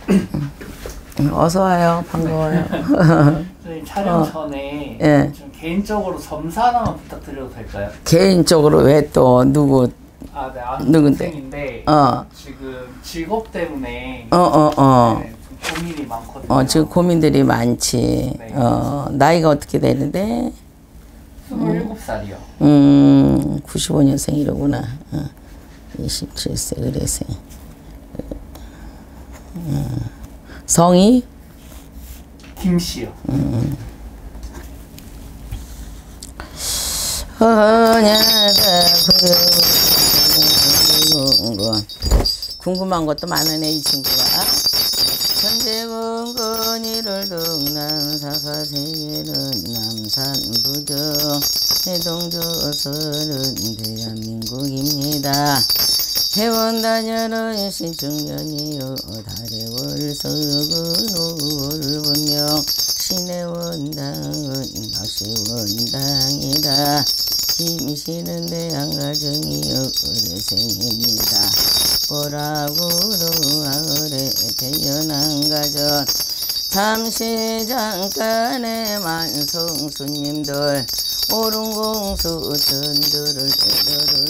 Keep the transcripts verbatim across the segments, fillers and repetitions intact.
어서 와요. 반가워요. 선생님 촬영 어. 전에 예. 좀 개인적으로 점사 하나만 부탁드려도 될까요? 개인적으로 왜 또 누구? 아, 네, 아는 동생인데 어. 지금 직업 때문에 어, 어, 어. 네, 좀 고민이 많거든요. 어, 지금 고민들이 많지. 네. 어, 나이가 어떻게 되는데? 스물일곱 살이요. 음, 구십오 년생이로구나. 어, 이십칠 세 그래서. 어. 성이? 김씨요. 음. 어냐다 궁금한 것도 많으네 이 친구가. 천재궁건이를 등난 사사세계는 남산부정 해동조선은 대한민국입니다. 해원다녀는 신중년이요 달의 월석은 오를분명 신의 원당은 박씨원당이다. 힘이시는 대한가정이요 어르생입니다. 보라구로 아래 태어난 가정 잠시 잠깐의 만성수님들 오른공수 전들을 때려를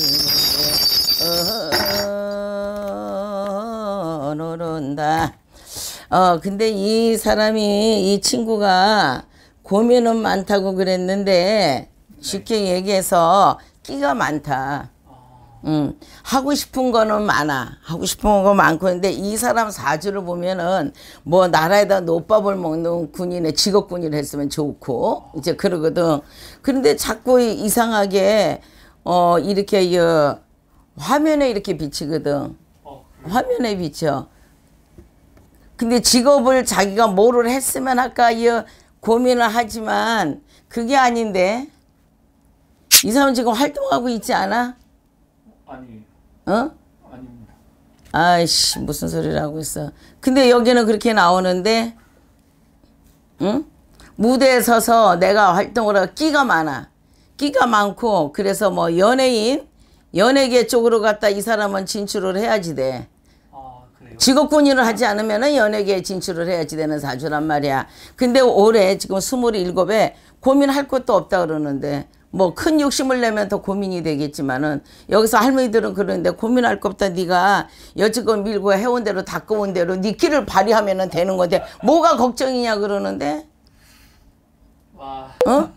보게 어노른다. 어 근데 이 사람이 이 친구가 고민은 많다고 그랬는데 쉽게 얘기해서 끼가 많다. 음, 하고 싶은 거는 많아. 하고 싶은 거 많고. 근데 이 사람 사주를 보면은 뭐 나라에다 노밥을 먹는 군인의 직업군인을 했으면 좋고 이제 그러거든. 그런데 자꾸 이상하게 어 이렇게 이 화면에 이렇게 비치거든. 화면에 비쳐. 근데 직업을 자기가 뭐를 했으면 할까 이 고민을 하지만 그게 아닌데 이 사람 지금 활동하고 있지 않아? 아니에요. 어? 아닙니다. 아이씨 무슨 소리를 하고 있어. 근데 여기는 그렇게 나오는데 응? 무대에 서서 내가 활동을 하고 끼가 많아. 끼가 많고 그래서 뭐 연예인 연예계 쪽으로 갔다 이 사람은 진출을 해야지 돼. 아, 그래요? 직업군인을 하지 않으면 연예계에 진출을 해야지 되는 사주란 말이야. 근데 올해 지금 스물일곱에 고민할 것도 없다 그러는데 뭐 큰 욕심을 내면 더 고민이 되겠지만은 여기서 할머니들은 그러는데 고민할 거 없다. 네가 여지껏 밀고 해온 대로 닦아온 대로 네 길을 발휘하면 되는 건데 뭐가 걱정이냐 그러는데 와. 어?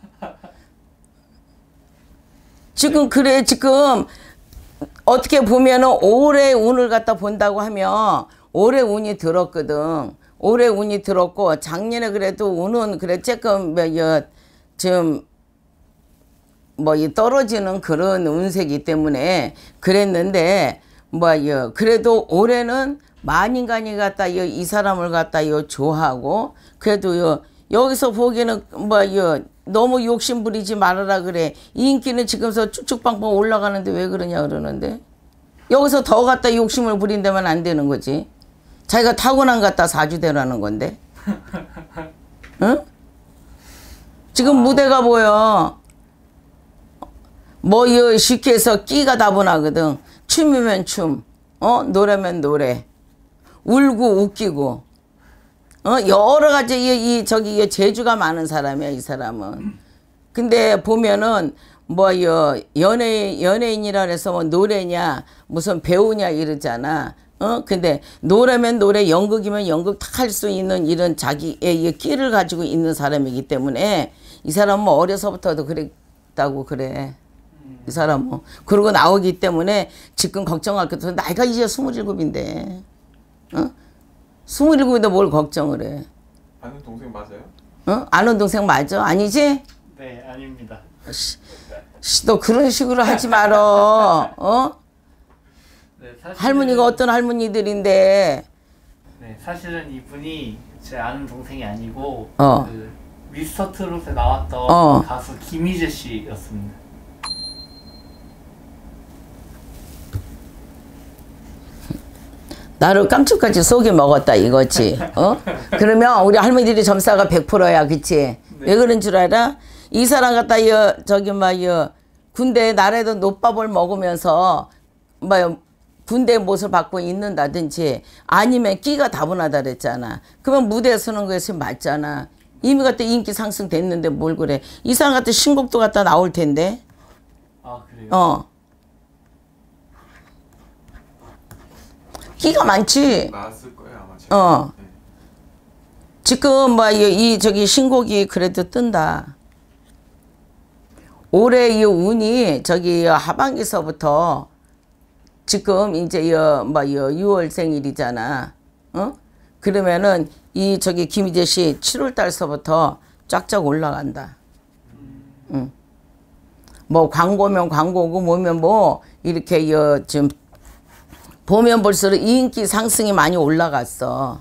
지금 그래 지금 어떻게 보면은 올해 운을 갖다 본다고 하면 올해 운이 들었거든. 올해 운이 들었고 작년에 그래도 운은 그래 조금 좀 뭐 떨어지는 그런 운세기 때문에 그랬는데 뭐 그래도 올해는 만인간이 갖다 이 사람을 갖다 좋아하고 그래도 여기서 보기에는 뭐 너무 욕심 부리지 말아라 그래. 인기는 지금서 쭉쭉빵빵 올라가는데 왜 그러냐 그러는데 여기서 더 갖다 욕심을 부린다면 안 되는 거지. 자기가 타고난 갖다 사주대라는 건데. 응? 지금 무대가 보여. 뭐 쉽게 해서 끼가 다분하거든. 춤이면 춤, 어 노래면 노래, 울고 웃기고, 어 여러 가지 이, 이 저기 이 재주가 많은 사람이야 이 사람은. 근데 보면은 뭐 연예 연예인이라 해서 뭐 노래냐 무슨 배우냐 이러잖아. 어 근데 노래면 노래, 연극이면 연극 다 할 수 있는 이런 자기의 끼를 가지고 있는 사람이기 때문에 이 사람은 뭐 어려서부터도 그랬다고 그래. 이 사람은. 그러고 나오기 때문에 지금 걱정할 것도 나이가 이제 스물일곱인데 어? 스물일곱인데 뭘 걱정을 해. 아는 동생 맞아요? 어? 아는 동생 맞아? 아니지? 네, 아닙니다. 씨, 씨, 너 그런 식으로 하지 말어. 어? 네, 사실은, 할머니가 어떤 할머니들인데. 네, 사실은 이분이 제 아는 동생이 아니고 어. 그 미스터 트롯에 나왔던 어. 가수 김희재 씨였습니다. 나를 깜짝까지 속에 먹었다 이거지. 어? 그러면 우리 할머니들이 점사가 백 퍼센트야. 그치? 네. 왜 그런 줄 알아? 이 사람 갖다 여, 저기 막 여, 군대 나라에도 노밥을 먹으면서 뭐 군대 못을 받고 있는다든지 아니면 끼가 다분하다 그랬잖아. 그러면 무대에 서는 거에서 맞잖아. 이미 갖다 인기 상승됐는데 뭘 그래. 이 사람 같은 신곡도 갖다 나올 텐데. 아 그래요? 어. 끼가 많지. 나왔을 거예요 아마. 제가. 어. 네. 지금 뭐 이 저기 신곡이 그래도 뜬다. 올해 이 운이 저기 하반기서부터 지금 이제 뭐 유월 생일이잖아. 어? 그러면은 이 저기 김희재 씨 칠월 달서부터 쫙쫙 올라간다. 응. 뭐 광고면 광고고 뭐면 뭐 이렇게 여 지금 보면 볼수록 인기 상승이 많이 올라갔어.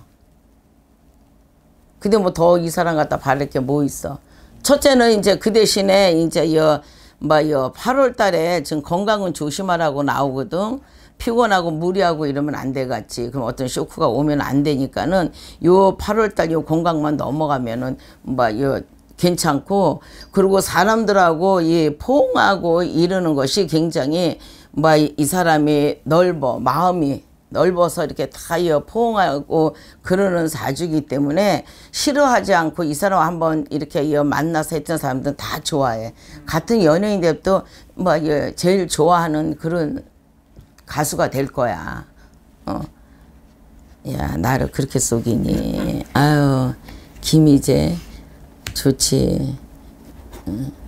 근데 뭐 더 이 사람 갖다 바랄 게 뭐 있어. 첫째는 이제 그 대신에 이제 여 뭐 여 팔월 달에 지금 건강은 조심하라고 나오거든. 피곤하고 무리하고 이러면 안 되겠지. 그럼 어떤 쇼크가 오면 안 되니까는 요 팔월 달 요 건강만 넘어가면은 뭐 요 괜찮고, 그리고 사람들하고 이 포옹하고 이러는 것이 굉장히 뭐 이 사람이 넓어, 마음이 넓어서 이렇게 다 포옹하고 그러는 사주기 때문에 싫어하지 않고 이 사람 한번 이렇게 만나서 했던 사람들은 다 좋아해. 같은 연예인들도 뭐 제일 좋아하는 그런 가수가 될 거야. 어. 야, 나를 그렇게 속이니. 아유, 김희재 좋지. 응.